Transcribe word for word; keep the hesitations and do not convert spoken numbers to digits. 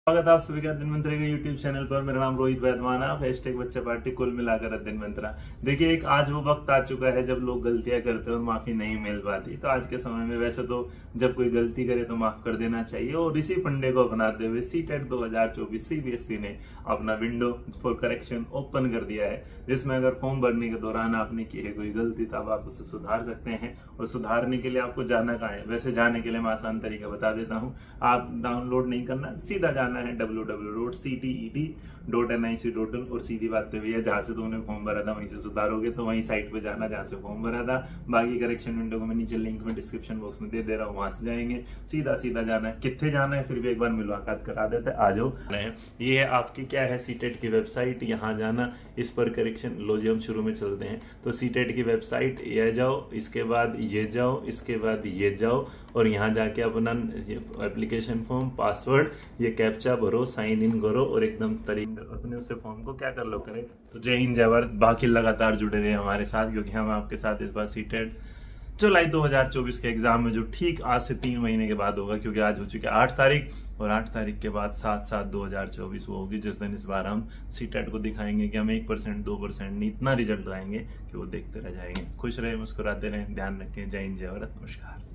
स्वागत है आप सभी का अध्ययन मंत्रा के यूट्यूब चैनल पर। मेरा नाम रोहित वैद्यमान है। हैशटैग बच्चा पार्टी कुल मिलाकर अध्ययन मंत्रा। देखिए, एक आज वो वक्त आ चुका है जब लोग गलतियां करते हैं और माफी नहीं मिल पाती। तो आज के समय में वैसे तो जब कोई गलती करे तो माफ कर देना चाहिए, और इसी फंडे को अपनाते हुए सीटेट दो हजार चौबीस सीबीएसई ने अपना विंडो फॉर करेक्शन ओपन कर दिया है, जिसमें अगर फॉर्म भरने के दौरान आपने की है कोई गलती तब आप उसे सुधार सकते हैं। और सुधारने के लिए आपको जाना कहाँ है? वैसे जाने के लिए मैं आसान तरीका बता देता हूँ। आप डाउनलोड नहीं करना, सीधा जाना है W W W dot C T E T dot N I C dot in, और सीधी बात तो भैया जहां से तुमने फॉर्म भरा था वहीं से सुधारोगे, तो वहीं साइट पे जाना जहां से फॉर्म भरा था। बाकी करेक्शन विंडो को मैं नीचे लिंक में डिस्क्रिप्शन बॉक्स में दे दे रहा हूँ, वहां से जाएंगे। सीधा सीधा जाना है। कितने जाना है फिर भी एक बार मुलाकात करा देते हैं, आ जाओ। ये है आपकी क्या है सीटेट की वेबसाइट, यहाँ जाना, इस पर करेक्शन लो जी हम शुरू में चलते हैं। तो सीटेट की वेबसाइट ये जाओ, इसके बाद ये जाओ, इसके बाद ये जाओ, और यहाँ जाके अपना एप्लीकेशन फॉर्म, पासवर्ड, ये कैप्चा भरो, साइन इन करो, और एकदम तरीके अपने उसे फॉर्म को क्या कर लो करे। तो जय हिंद जय भारत। बाकी लगातार जुड़े रहे हमारे साथ, क्योंकि हम आपके साथ इस बार सीटेट जुलाई दो हजार चौबीस के एग्जाम में, जो ठीक आज से तीन महीने के बाद होगा, क्योंकि आज हो चुकी है आठ तारीख, और आठ तारीख के बाद सात सात दो हजार चौबीस वो होगी, जिस दिन इस बार हम सीटेट को दिखाएंगे कि हम एक परसेंट दो परसेंट नहीं, इतना रिजल्ट लाएंगे कि वो देखते रह जाएंगे। खुश रहे, मुस्कुराते रहे, ध्यान रखें। जय हिंद जय भारत, नमस्कार।